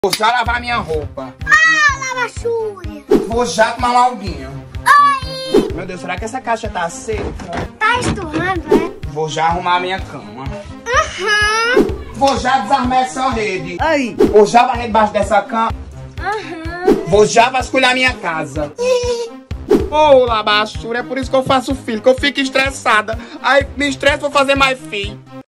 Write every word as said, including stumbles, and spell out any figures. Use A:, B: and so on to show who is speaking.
A: Vou já lavar minha roupa.
B: Ah, lava Xúria.
A: Vou já tomar uma aguinha.
B: Ai.
A: Meu Deus, será que essa caixa tá seca?
B: Tá esturrando, né?
A: Vou já arrumar a minha cama.
B: Aham.
A: Vou já desarmar essa rede.
C: Aí.
A: Vou já varrer debaixo dessa cama.
B: Aham.
A: Vou já vasculhar minha casa. Ô, Labaxura, é por isso que eu faço filho, que eu fico estressada. Aí me estresso, vou fazer mais filho.